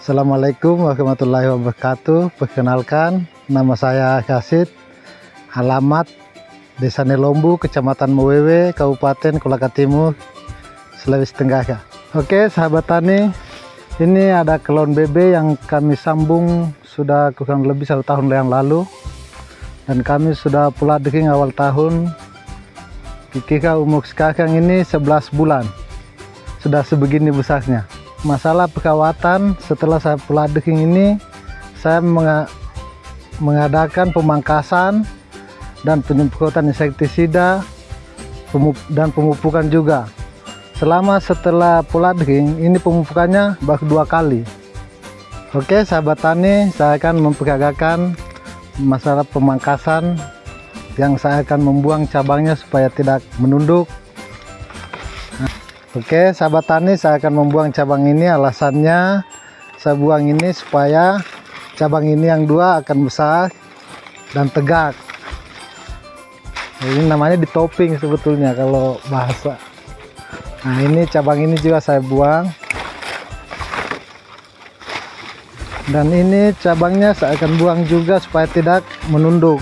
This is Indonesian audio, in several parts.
Assalamualaikum warahmatullahi wabarakatuh. Perkenalkan, nama saya Kasid, alamat Desa Nelombu, Kecamatan Mewewe, Kabupaten Kolaka Timur, Sulawesi Tenggara. Oke sahabat tani, ini ada kelon bebe yang kami sambung sudah kurang lebih 1 tahun yang lalu, dan kami sudah pula daging awal tahun. Kira umur sekarang ini 11 bulan, sudah sebegini besarnya. Masalah perawatan, setelah saya pula daging ini, saya mengadakan pemangkasan dan penyemprotan insektisida dan pemupukan juga. Setelah pula daging ini, pemupukannya baru 2 kali. Oke sahabat tani, saya akan memperagakan masalah pemangkasan yang saya akan membuang cabangnya supaya tidak menunduk. Oke sahabat tani, saya akan membuang cabang ini. Alasannya saya buang ini supaya cabang ini yang 2 akan besar dan tegak. Ini namanya ditoping sebetulnya kalau bahasa. Nah ini cabang ini juga saya buang, dan ini cabangnya saya akan buang juga supaya tidak menunduk.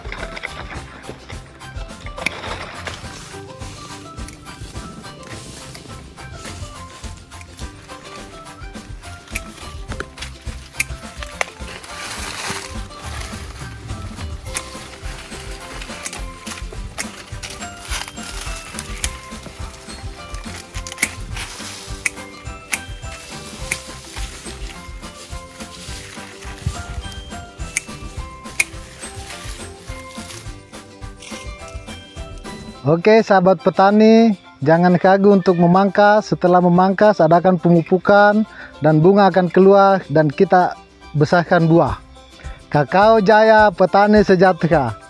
Oke sahabat petani, jangan ragu untuk memangkas. Setelah memangkas, adakan pemupukan dan bunga akan keluar dan kita besarkan buah. Kakao Jaya, petani sejahtera.